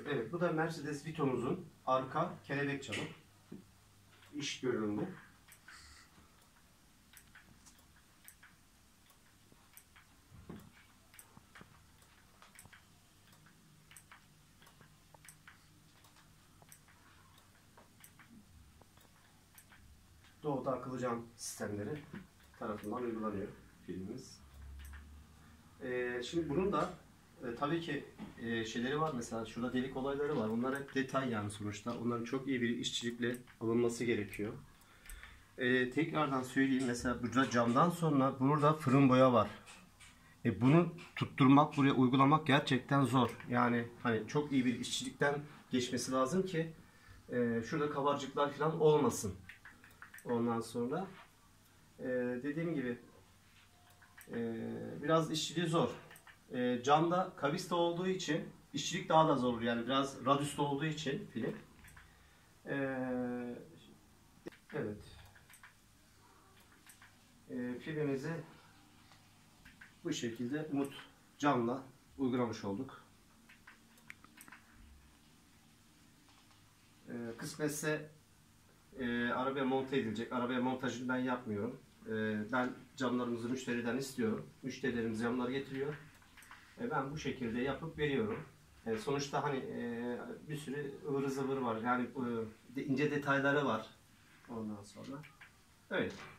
Evet, bu da Mercedes Vito'muzun arka kelebek camı. İş görünümlü. Doğu'da akıllı cam sistemleri tarafından uygulanıyor filmimiz. Şimdi bunun da tabii ki şeyleri var, mesela şurada delik olayları var. Onlar hep detay yani sonuçta. Onların çok iyi bir işçilikle alınması gerekiyor. Tekrardan söyleyeyim, mesela burada camdan sonra burada fırın boya var. Bunu tutturmak, buraya uygulamak gerçekten zor. Yani hani çok iyi bir işçilikten geçmesi lazım ki şurada kabarcıklar falan olmasın. Ondan sonra dediğim gibi biraz işçiliği zor. Camda kavista olduğu için işçilik daha da zor. Yani biraz radüslü olduğu için film. Evet. Filmimizi bu şekilde Umut camla uygulamış olduk. Kısmetse arabaya monte edilecek. Arabaya montajını ben yapmıyorum. Ben camlarımızı müşteriden istiyorum. Müşterilerimiz camları getiriyor. Ben bu şekilde yapıp veriyorum. Sonuçta hani bir sürü ıvır zıvır var. Yani ince detayları var. Ondan sonra. Evet.